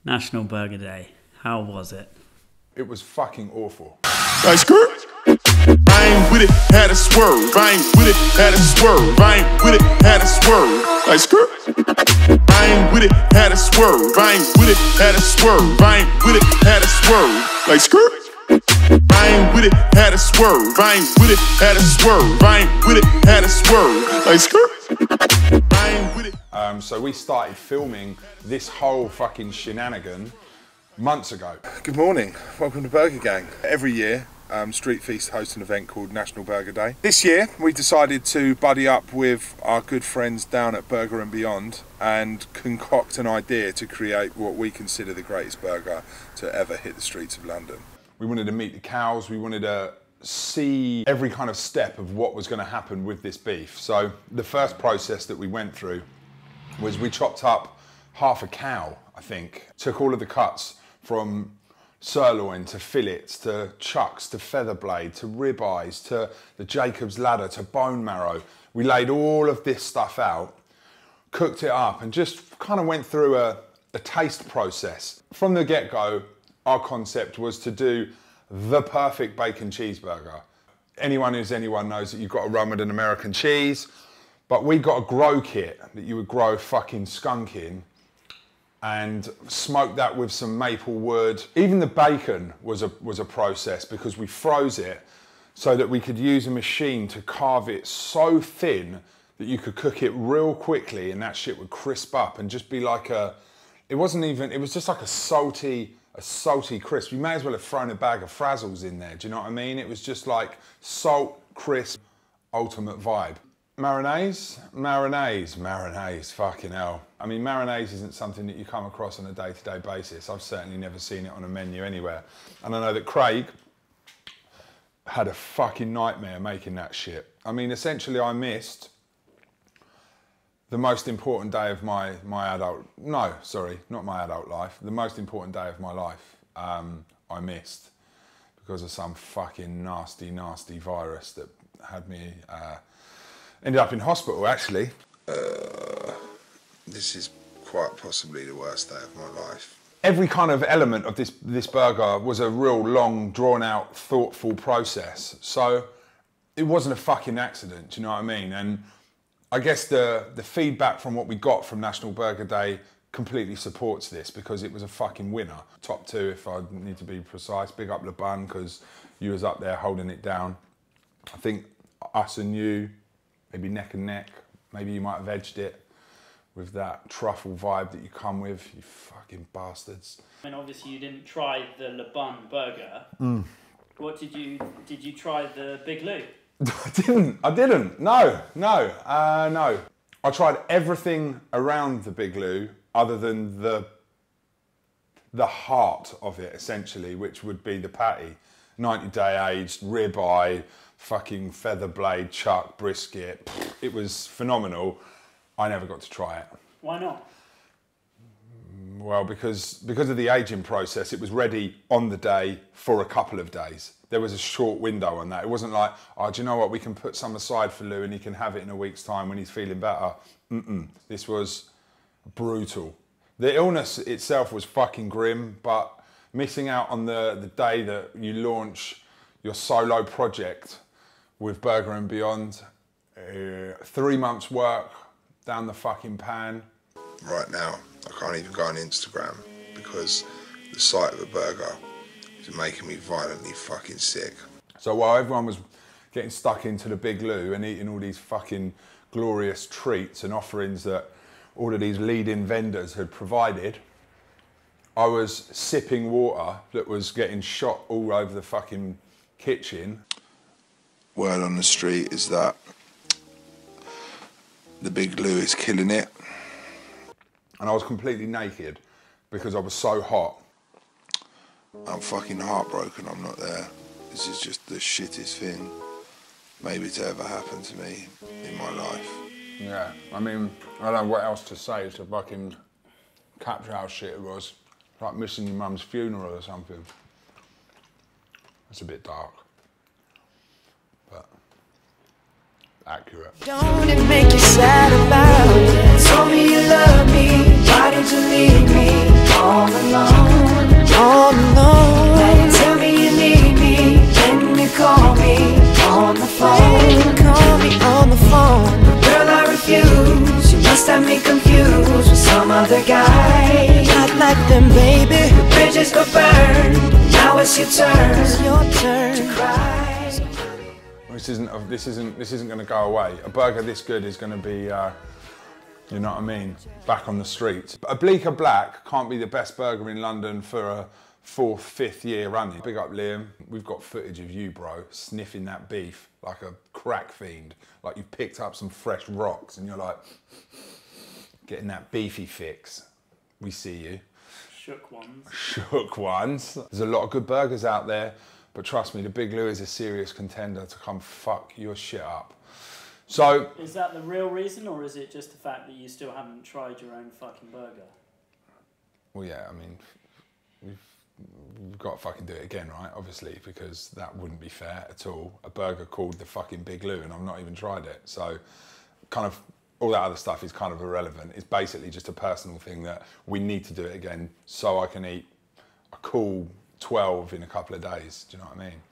National Burger Day. How was it? It was fucking awful. Like skirt. I ain't with it, had a swerve. I ain't with it, had a swerve. I ain't with it, had a swerve. Like skirt. I ain't with it, had a swerve. I ain't with it, had a swerve. I ain't with it, had a swerve. Like skirt. I ain't with it, had a swerve. I ain't with it, had a swerve. I ain't with it, had a swerve. Like skirt. I ain't with it. So we started filming this whole fucking shenanigan months ago. Good morning, welcome to Burger Gang. Every year, Street Feast hosts an event called National Burger Day. This year, we decided to buddy up with our good friends down at Burger and Beyond and concoct an idea to create what we consider the greatest burger to ever hit the streets of London. We wanted to meet the cows, we wanted to see every kind of step of what was going to happen with this beef. So the first process that we went through was we chopped up half a cow, I think. Took all of the cuts from sirloin to fillets to chucks to feather blade to ribeyes to the Jacob's ladder to bone marrow. We laid all of this stuff out, cooked it up and just kind of went through a taste process. From the get-go, our concept was to do the perfect bacon cheeseburger. Anyone who's anyone knows that you've got to run with an American cheese, but we got a grow kit that you would grow fucking skunk in and smoke that with some maple wood. Even the bacon was a process because we froze it so that we could use a machine to carve it so thin that you could cook it real quickly and that shit would crisp up and just be like it was just like a salty crisp. You may as well have thrown a bag of Frazzles in there, do you know what I mean? It was just like salt, crisp, ultimate vibe. Mayonnaise, fucking hell. I mean, mayonnaise isn't something that you come across on a day-to-day basis. I've certainly never seen it on a menu anywhere. And I know that Craig had a fucking nightmare making that shit. I mean, essentially I missed the most important day of my adult, no, sorry, not my adult life, the most important day of my life I missed because of some fucking nasty virus that had me, ended up in hospital actually. This is quite possibly the worst day of my life. Every kind of element of this burger was a real long, drawn out, thoughtful process. So it wasn't a fucking accident, do you know what I mean? And I guess the feedback from what we got from National Burger Day completely supports this because it was a fucking winner. Top two, if I need to be precise. Big up Le Bun because you was up there holding it down. I think us and you, maybe neck and neck. Maybe you might have edged it with that truffle vibe that you come with, you fucking bastards. I mean, obviously you didn't try the Le Bun burger. What did you try the Big Lou? I didn't, no. I tried everything around the Big Lou other than the heart of it, essentially, which would be the patty. 90-day aged, ribeye, fucking feather blade, chuck, brisket. It was phenomenal. I never got to try it. Why not? Well, because of the aging process, it was ready on the day for a couple of days. There was a short window on that. It wasn't like, oh, do you know what, we can put some aside for Lou and he can have it in a week's time when he's feeling better. This was brutal. The illness itself was fucking grim, but missing out on the day that you launch your solo project with Burger and Beyond, 3 months work down the fucking pan. Right now, I can't even go on Instagram because the sight of a burger is making me violently fucking sick. So while everyone was getting stuck into the Big Lou and eating all these fucking glorious treats and offerings that all of these leading vendors had provided, I was sipping water that was getting shot all over the fucking kitchen. Word on the street is that the Big Lou is killing it. And I was completely naked because I was so hot. I'm fucking heartbroken I'm not there. This is just the shittest thing maybe to ever happen to me in my life. Yeah, I mean, I don't know what else to say to fucking capture how shit it was. Like missing your mum's funeral or something. It's a bit dark, but accurate. Don't it make you sad about it? Told me you love me, why did you leave me all alone? back, then baby, the bridges go burn. Now it's your turn. it's your turn. To cry. This isn't going to go away. A burger this good is going to be, you know what I mean, back on the streets. A Bleecker Black can't be the best burger in London for a 4th, 5th year running. Big up Liam, we've got footage of you, bro, sniffing that beef like a crack fiend, like you picked up some fresh rocks and you're like, getting that beefy fix. We see you. Shook ones. Shook ones. There's a lot of good burgers out there, but trust me, the Big Lou is a serious contender to come fuck your shit up. So, is that the real reason, or is it just the fact that you still haven't tried your own fucking burger? well, yeah, I mean, we've got to fucking do it again, right? Obviously, because that wouldn't be fair at all. A burger called the fucking Big Lou, and I've not even tried it. So, kind of, all that other stuff is kind of irrelevant. It's basically just a personal thing that we need to do it again so I can eat a cool 12 in a couple of days. Do you know what I mean?